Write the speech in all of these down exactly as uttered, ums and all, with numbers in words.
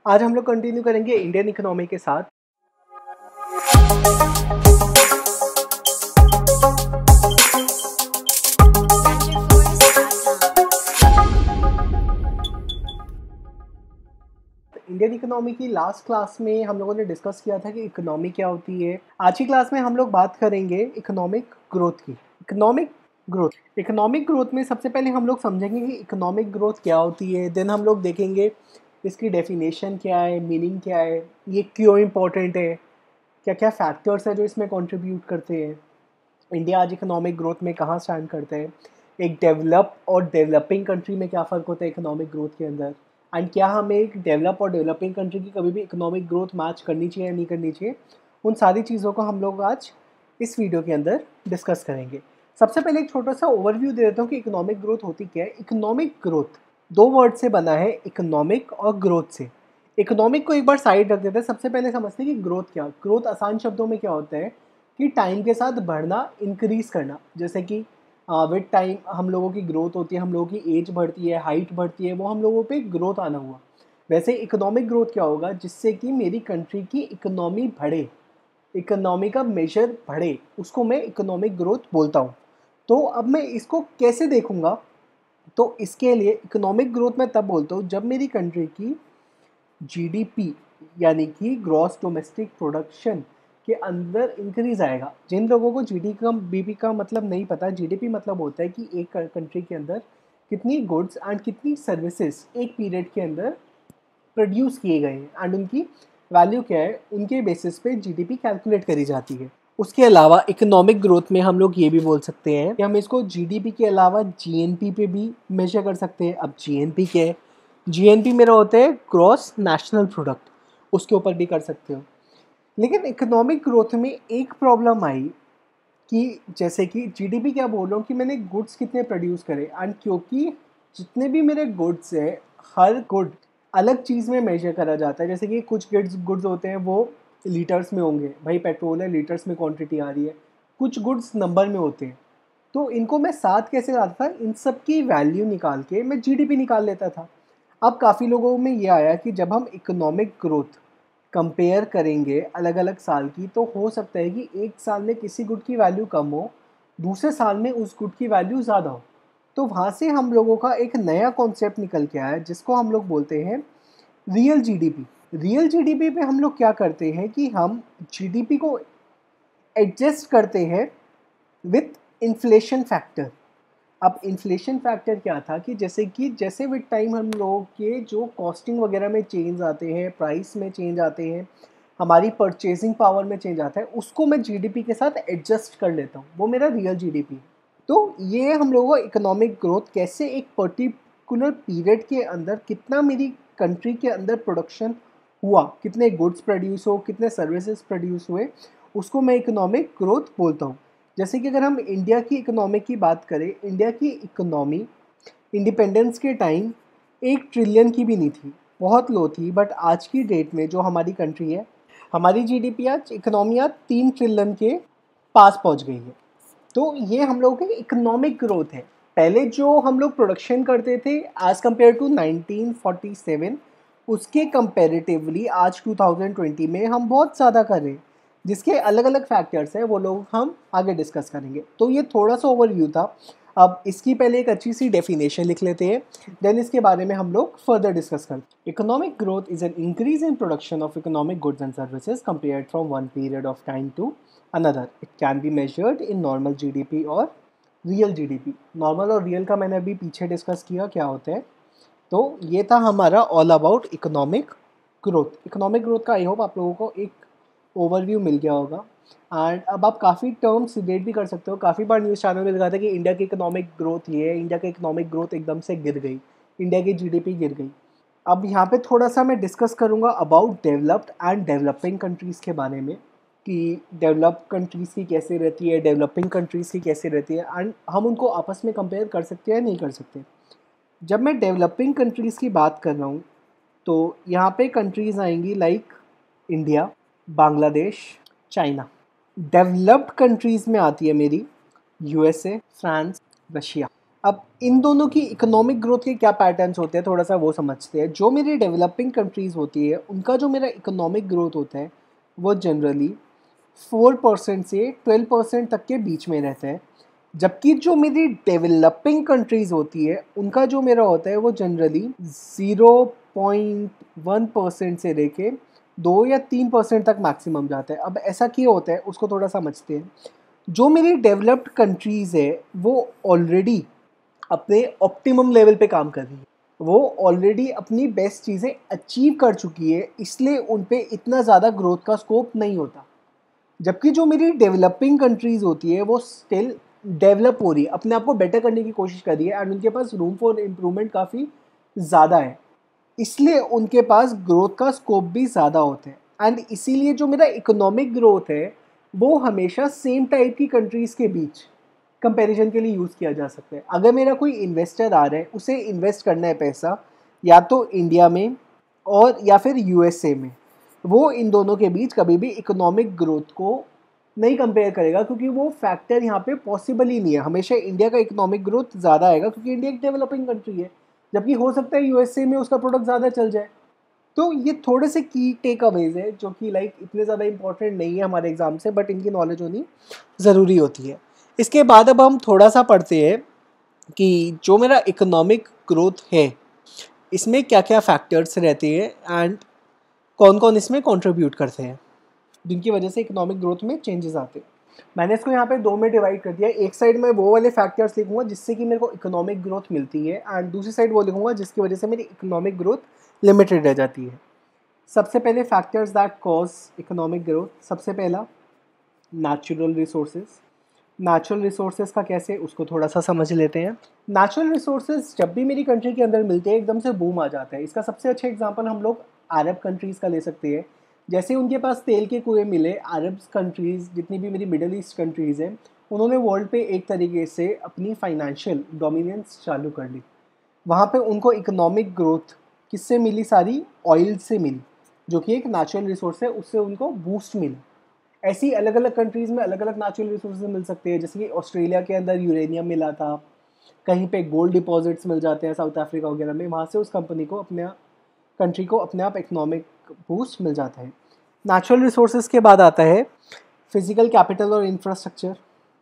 आज हम लोग कंटिन्यू करेंगे इंडियन इकोनॉमी के साथ। इंडियन इकोनॉमी की लास्ट क्लास में हम लोगों ने डिस्कस किया था कि इकोनॉमी क्या होती है। आज की क्लास में हम लोग बात करेंगे इकोनॉमिक ग्रोथ की। इकोनॉमिक ग्रोथ इकोनॉमिक ग्रोथ में सबसे पहले हम लोग समझेंगे कि इकोनॉमिक ग्रोथ क्या होती है। देन हम लोग देखेंगे इसकी डेफिनेशन क्या है, मीनिंग क्या है, ये क्यों इम्पोर्टेंट है, क्या क्या फैक्टर्स है जो इसमें कंट्रीब्यूट करते हैं, इंडिया आज इकोनॉमिक ग्रोथ में कहाँ स्टैंड करते हैं, एक डेवलप और डेवलपिंग कंट्री में क्या फ़र्क होता है इकोनॉमिक ग्रोथ के अंदर, एंड क्या हमें एक डेवलप और डेवलपिंग कंट्री की कभी भी इकोनॉमिक ग्रोथ मैच करनी चाहिए या नहीं करनी चाहिए। उन सारी चीज़ों को हम लोग आज इस वीडियो के अंदर डिस्कस करेंगे। सबसे पहले एक छोटा सा ओवरव्यू दे देता हूँ कि इकोनॉमिक ग्रोथ होती क्या है। इकोनॉमिक ग्रोथ दो वर्ड से बना है, इकोनॉमिक और ग्रोथ से। इकोनॉमिक को एक बार साइड रख देते हैं। सबसे पहले समझते हैं कि ग्रोथ क्या। ग्रोथ आसान शब्दों में क्या होता है कि टाइम के साथ बढ़ना, इंक्रीज करना। जैसे कि विद टाइम हम लोगों की ग्रोथ होती है, हम लोगों की एज बढ़ती है, हाइट बढ़ती है, वो हम लोगों पे ग्रोथ आना हुआ। वैसे इकोनॉमिक ग्रोथ क्या होगा, जिससे कि मेरी कंट्री की इकोनॉमी बढ़े, इकोनॉमी का मेजर बढ़े, उसको मैं इकोनॉमिक ग्रोथ बोलता हूँ। तो अब मैं इसको कैसे देखूँगा, तो इसके लिए इकोनॉमिक ग्रोथ मैं तब बोलता हूँ जब मेरी कंट्री की जीडीपी यानी कि ग्रॉस डोमेस्टिक प्रोडक्शन के अंदर इंक्रीज आएगा। जिन लोगों को जीडी का बीपी का मतलब नहीं पता, जीडीपी मतलब होता है कि एक कंट्री के अंदर कितनी गुड्स एंड कितनी सर्विसेज एक पीरियड के अंदर प्रोड्यूस किए गए हैं एंड उनकी वैल्यू क्या है, उनके बेसिस पे जीडीपी कैलकुलेट करी जाती है। उसके अलावा इकोनॉमिक ग्रोथ में हम लोग ये भी बोल सकते हैं कि हम इसको जीडीपी के अलावा जीएनपी पे भी मेजर कर सकते हैं। अब जीएनपी क्या है, जीएनपी मेरा होता है ग्रॉस नेशनल प्रोडक्ट, उसके ऊपर भी कर सकते हो। लेकिन इकोनॉमिक ग्रोथ में एक प्रॉब्लम आई कि जैसे कि जीडीपी क्या बोल रहा हूँ कि मैंने गुड्स कितने प्रोड्यूस करे, एंड क्योंकि जितने भी मेरे गुड्स है, हर गुड अलग चीज़ में मेजर करा जाता है। जैसे कि कुछ गुड्स गुड्स होते हैं वो लीटर्स में होंगे, भाई पेट्रोल है लीटर्स में क्वांटिटी आ रही है, कुछ गुड्स नंबर में होते हैं। तो इनको मैं साथ कैसे लाता था, इन सब की वैल्यू निकाल के मैं जीडीपी निकाल लेता था। अब काफ़ी लोगों में ये आया कि जब हम इकोनॉमिक ग्रोथ कंपेयर करेंगे अलग अलग साल की, तो हो सकता है कि एक साल में किसी गुड की वैल्यू कम हो, दूसरे साल में उस गुड की वैल्यू ज़्यादा हो। तो वहाँ से हम लोगों का एक नया कॉन्सेप्ट निकल के आया जिसको हम लोग बोलते हैं रियल जीडीपी। रियल जीडीपी पे हम लोग क्या करते हैं कि हम जीडीपी को एडजस्ट करते हैं विथ इन्फ्लेशन फैक्टर। अब इन्फ्लेशन फैक्टर क्या था कि जैसे कि जैसे विद टाइम हम लोगों के जो कॉस्टिंग वगैरह में चेंज आते हैं, प्राइस में चेंज आते हैं, हमारी परचेजिंग पावर में चेंज आता है, उसको मैं जीडीपी के साथ एडजस्ट कर लेता हूँ। वो मेरा रियल जीडीपी। तो ये हम लोगों को इकोनॉमिक ग्रोथ कैसे एक पर्टिकुलर पीरियड के अंदर कितना मेरी कंट्री के अंदर प्रोडक्शन हुआ, कितने गुड्स प्रोड्यूस हो, कितने सर्विसेज प्रोड्यूस हुए, उसको मैं इकोनॉमिक ग्रोथ बोलता हूँ। जैसे कि अगर हम इंडिया की इकोनॉमी की बात करें, इंडिया की इकोनॉमी इंडिपेंडेंस के टाइम एक ट्रिलियन की भी नहीं थी, बहुत लो थी। बट आज की डेट में जो हमारी कंट्री है, हमारी जीडीपी आज इकोनॉमी आज तीन ट्रिलियन के पास पहुंच गई है। तो ये हम लोगों की इकोनॉमिक ग्रोथ है। पहले जो हम लोग प्रोडक्शन करते थे as compare to nineteen forty seven, उसके कंपेरेटिवली आज टू थाउजेंड ट्वेंटी में हम बहुत ज़्यादा कर रहे हैं, जिसके अलग अलग फैक्टर्स हैं, वो लोग हम आगे डिस्कस करेंगे। तो ये थोड़ा सा ओवरव्यू था। अब इसकी पहले एक अच्छी सी डेफिनेशन लिख लेते हैं, देन इसके बारे में हम लोग फर्दर डिस्कस करते हैं। Economic growth is an increase in production of economic goods and services compared from one period of time to another. It can be measured in normal GDP और रियल जीडीपी। नॉर्मल और real का मैंने अभी पीछे discuss किया क्या होता है। तो ये था हमारा all about economic growth. Economic growth का आई होप आप लोगों को एक ओवरव्यू मिल गया होगा। एंड अब आप काफ़ी टर्म्स रिलेट भी कर सकते हो। काफ़ी बार न्यूज़ चैनल में दिखा था कि इंडिया की इकोनॉमिक ग्रोथ ये है, इंडिया की इकोनॉमिक ग्रोथ एकदम से गिर गई, इंडिया की जीडीपी गिर गई। अब यहाँ पे थोड़ा सा मैं डिस्कस करूँगा about developed and developing countries के बारे में, कि डेवलप कंट्रीज़ की कैसे रहती है, डेवलपिंग कंट्रीज़ की कैसे रहती है, एंड हम उनको आपस में कंपेयर कर सकते हैं नहीं कर सकते। जब मैं डेवलपिंग कंट्रीज़ की बात कर रहा हूँ, तो यहाँ पे कंट्रीज़ आएंगी like India, Bangladesh, China. Developed countries में आती है मेरी यूएसए, फ्रांस, रशिया। अब इन दोनों की इकोनॉमिक ग्रोथ के क्या पैटर्न्स होते हैं थोड़ा सा वो समझते हैं। जो मेरी डेवलपिंग कंट्रीज़ होती है उनका जो मेरा इकोनॉमिक ग्रोथ होता है वो जनरली फोर परसेंट से ट्वेल्व परसेंट तक के बीच में रहता है, जबकि जो मेरी डेवलपिंग कंट्रीज़ होती है उनका जो मेरा होता है वो generally zero point one percent से लेके दो या तीन परसेंट तक मैक्सिमम जाता है। अब ऐसा क्यों होता है उसको थोड़ा समझते हैं। जो मेरी डेवलप्ड कंट्रीज़ है वो ऑलरेडी अपने ऑप्टिमम लेवल पे काम कर रही है, वो ऑलरेडी अपनी बेस्ट चीज़ें अचीव कर चुकी है, इसलिए उन पे इतना ज़्यादा ग्रोथ का स्कोप नहीं होता। जबकि जो मेरी डेवलपिंग कंट्रीज़ होती है वो स्टिल डेवलप हो रही है, अपने आप को बेटर करने की कोशिश कर रही है एंड उनके पास रूम फॉर इम्प्रूवमेंट काफ़ी ज़्यादा है, इसलिए उनके पास ग्रोथ का स्कोप भी ज़्यादा होता है। एंड इसीलिए जो मेरा इकोनॉमिक ग्रोथ है वो हमेशा सेम टाइप की कंट्रीज़ के बीच कंपैरिजन के लिए यूज़ किया जा सकता है। अगर मेरा कोई इन्वेस्टर आ रहा है, उसे इन्वेस्ट करना है पैसा या तो इंडिया में और या फिर यूएसए में, वो इन दोनों के बीच कभी भी इकोनॉमिक ग्रोथ को नहीं कंपेयर करेगा, क्योंकि वो फैक्टर यहाँ पे पॉसिबल ही नहीं है। हमेशा इंडिया का इकोनॉमिक ग्रोथ ज़्यादा आएगा क्योंकि इंडिया एक डेवलपिंग कंट्री है, जबकि हो सकता है यूएसए में उसका प्रोडक्ट ज़्यादा चल जाए। तो ये थोड़े से की टेक अवेज है जो कि लाइक इतने ज़्यादा इंपॉर्टेंट नहीं है हमारे एग्जाम से, बट इनकी नॉलेज होनी ज़रूरी होती है। इसके बाद अब हम थोड़ा सा पढ़ते हैं कि जो मेरा इकोनॉमिक ग्रोथ है इसमें क्या क्या फैक्टर्स रहते हैं एंड कौन कौन इसमें कंट्रीब्यूट करते हैं जिनकी वजह से इकोनॉमिक ग्रोथ में चेंजेस आते हैं। मैंने इसको यहाँ पे दो में डिवाइड कर दिया। एक साइड में वो वाले फैक्टर्स लिखूंगा जिससे कि मेरे को इकोनॉमिक ग्रोथ मिलती है एंड दूसरी साइड वो लिखूंगा जिसकी वजह से मेरी इकोनॉमिक ग्रोथ लिमिटेड रह जाती है। सबसे पहले factors that cause economic growth, सबसे पहला नेचुरल रिसोर्सेज। नेचुरल रिसोर्सेज का कैसे उसको थोड़ा सा समझ लेते हैं। नेचुरल रिसोर्सेज जब भी मेरी कंट्री के अंदर मिलते हैं एकदम से बूम आ जाता है। इसका सबसे अच्छा एग्जांपल हम लोग अरब कंट्रीज़ का ले सकते हैं। जैसे उनके पास तेल के कुएं मिले, अरब कंट्रीज़ जितनी भी मेरी मिडल ईस्ट कंट्रीज़ हैं उन्होंने वर्ल्ड पे एक तरीके से अपनी फाइनेंशियल डोमिनेंस चालू कर ली। वहाँ पे उनको इकोनॉमिक ग्रोथ किससे मिली? सारी ऑयल से मिली, जो कि एक नेचुरल रिसोर्स है, उससे उनको बूस्ट मिला। ऐसी अलग अलग कंट्रीज़ में अलग अलग नेचुरल रिसोर्सेज मिल सकते हैं। जैसे कि ऑस्ट्रेलिया के अंदर यूरेनियम मिला था, कहीं पे गोल्ड डिपॉजिट्स मिल जाते हैं साउथ अफ्रीका वगैरह में, वहाँ से उस कंपनी को अपने कंट्री को अपने आप इकोनॉमिक बूस्ट मिल जाता है। नेचुरल रिसोर्सेज के बाद आता है फिजिकल कैपिटल और इंफ्रास्ट्रक्चर।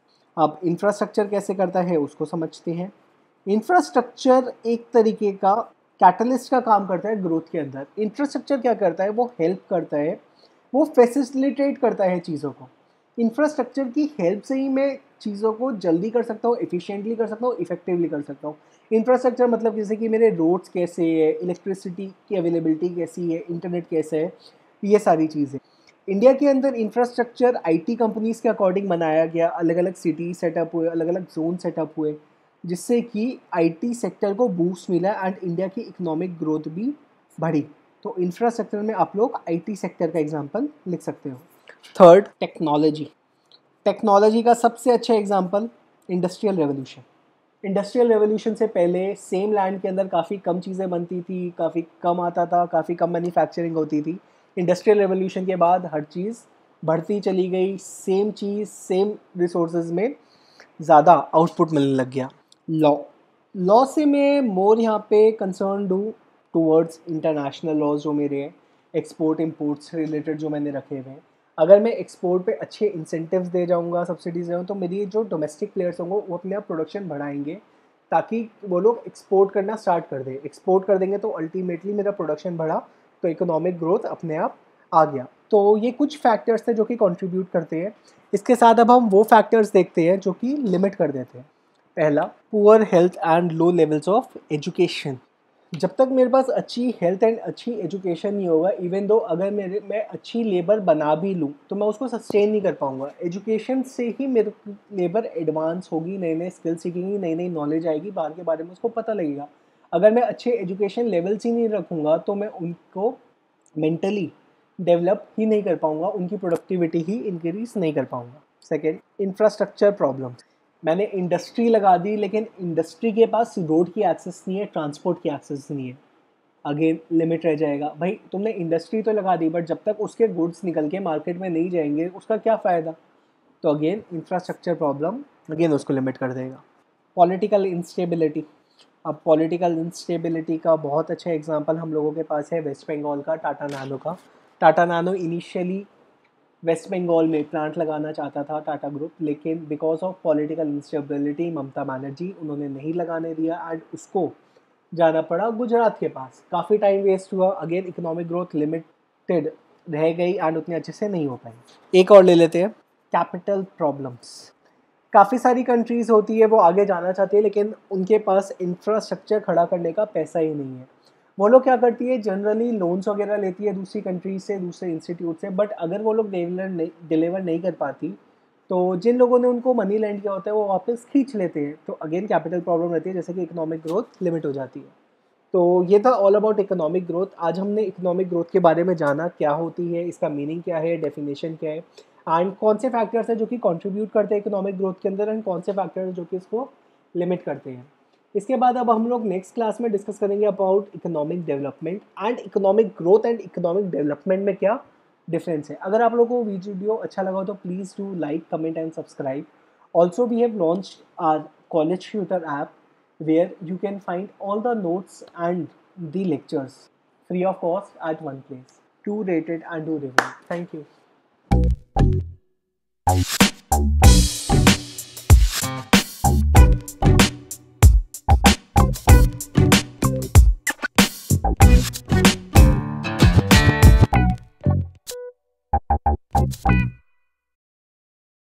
अब इंफ्रास्ट्रक्चर कैसे करता है उसको समझते हैं। इंफ्रास्ट्रक्चर एक तरीके का कैटलिस्ट का काम करता है ग्रोथ के अंदर। इंफ्रास्ट्रक्चर क्या करता है? वो हेल्प करता है, वो फैसिलिटेट करता है चीज़ों को। इंफ्रास्ट्रक्चर की हेल्प से ही मैं चीज़ों को जल्दी कर सकता हूँ, एफिशिएंटली कर सकता हूँ, इफेक्टिवली कर सकता हूँ। इंफ्रास्ट्रक्चर मतलब जैसे कि मेरे रोड्स कैसे है, इलेक्ट्रिसिटी की अवेलेबिलिटी कैसी है, इंटरनेट कैसे है, ये सारी चीज़ें। इंडिया के अंदर इंफ्रास्ट्रक्चर आईटी कंपनीज़ के अकॉर्डिंग बनाया गया, अलग अलग सिटी सेटअप हुए, अलग अलग जोन सेटअप हुए, जिससे कि आईटी सेक्टर को बूस्ट मिला एंड इंडिया की इकोनॉमिक ग्रोथ भी बढ़ी। तो इंफ्रास्ट्रक्चर में आप लोग आईटी सेक्टर का एग्जांपल लिख सकते हो। Third, technology. टेक्नोलॉजी का सबसे अच्छा example industrial revolution. Industrial revolution से पहले सेम लैंड के अंदर काफ़ी कम चीज़ें बनती थी, काफ़ी कम आता था, काफ़ी कम मैन्युफैक्चरिंग होती थी। इंडस्ट्रियल रेवोल्यूशन के बाद हर चीज़ बढ़ती चली गई, सेम चीज़ सेम रिसोर्सेज में ज़्यादा आउटपुट मिलने लग गया। लॉ लॉ से मैं मोर यहाँ पे कंसर्न हूँ टूवर्ड्स इंटरनेशनल लॉज जो मेरे हैं, एक्सपोर्ट इम्पोर्ट से रिलेटेड जो मैंने रखे हुए हैं। अगर मैं एक्सपोर्ट पे अच्छे इंसेंटिव्स दे जाऊँगा, सब्सिडीज दे तो मेरी जो डोमेस्टिक प्लेयर्स होंगे वो अपने आप प्रोडक्शन बढ़ाएंगे, ताकि वो लोग एक्सपोर्ट करना स्टार्ट कर दें। एक्सपोर्ट कर देंगे तो अल्टीमेटली मेरा प्रोडक्शन बढ़ा, तो इकोनॉमिक ग्रोथ अपने आप आ गया। तो ये कुछ फैक्टर्स थे जो कि कंट्रीब्यूट करते हैं। इसके साथ अब हम वो फैक्टर्स देखते हैं जो कि लिमिट कर देते हैं। पहला, poor health and low levels of education. जब तक मेरे पास अच्छी हेल्थ एंड अच्छी एजुकेशन नहीं होगा, इवन दो अगर मेरे मैं अच्छी लेबर बना भी लूँ तो मैं उसको सस्टेन नहीं कर पाऊँगा। एजुकेशन से ही मेरे लेबर एडवांस होगी, नए नए स्किल सीखेंगी, नई नई नॉलेज आएगी, बाहर के बारे में उसको पता लगेगा। अगर मैं अच्छे एजुकेशन लेवल्स ही नहीं रखूँगा तो मैं उनको मेंटली डेवलप ही नहीं कर पाऊँगा, उनकी प्रोडक्टिविटी ही इंक्रीज नहीं कर पाऊँगा। Second, infrastructure problems. मैंने इंडस्ट्री लगा दी लेकिन इंडस्ट्री के पास रोड की एक्सेस नहीं है, ट्रांसपोर्ट की एक्सेस नहीं है, अगेन लिमिट रह जाएगा। भाई तुमने इंडस्ट्री तो लगा दी बट जब तक उसके गुड्स निकल के मार्केट में नहीं जाएंगे उसका क्या फ़ायदा? तो अगेन इंफ्रास्ट्रक्चर प्रॉब्लम अगेन उसको लिमिट कर देगा। Political instability. अब पॉलिटिकल इंस्टेबिलिटी का बहुत अच्छा एग्जांपल हम लोगों के पास है वेस्ट बंगाल का, टाटा नैनो का। Tata Nano initially West Bengal में प्लांट लगाना चाहता था टाटा ग्रुप, लेकिन because of political instability Mamata Banerjee उन्होंने नहीं लगाने दिया एंड उसको जाना पड़ा गुजरात के पास। काफ़ी टाइम वेस्ट हुआ, अगेन इकोनॉमिक ग्रोथ लिमिटेड रह गई एंड उतने अच्छे से नहीं हो पाई। एक और ले लेते हैं, कैपिटल प्रॉब्लम्स। काफ़ी सारी कंट्रीज़ होती है वो आगे जाना चाहती है लेकिन उनके पास इंफ्रास्ट्रक्चर खड़ा करने का पैसा ही नहीं है। वो लोग क्या करती है, जनरली लोन्स वगैरह लेती है दूसरी कंट्रीज से, दूसरे इंस्टीट्यूट से, बट अगर वो लोग डिलीवर नहीं डिलीवर नहीं कर पाती तो जिन लोगों ने उनको मनी लैंड किया होता है वो वापस खींच लेते हैं। तो अगेन कैपिटल प्रॉब्लम रहती है, जैसे कि इकोनॉमिक ग्रोथ लिमिट हो जाती है। तो ये था ऑल अबाउट इकोनॉमिक ग्रोथ। आज हमने इकोनॉमिक ग्रोथ के बारे में जाना, क्या होती है, इसका मीनिंग क्या है, डेफिनेशन क्या है, एंड कौन से फैक्टर्स हैं जो कि कंट्रीब्यूट करते हैं इकोनॉमिक ग्रोथ के अंदर, एंड कौन से फैक्टर्स जो कि इसको लिमिट करते हैं। इसके बाद अब हम लोग नेक्स्ट क्लास में डिस्कस करेंगे about economic development and economic growth and economic development में क्या डिफरेंस है। अगर आप लोगों को वीडियो अच्छा लगा हो तो please do like, comment and subscribe. Also we have launched our college tutor app where you can find all the notes and the lectures free of cost at one place. Do rate it and do review. Thank you.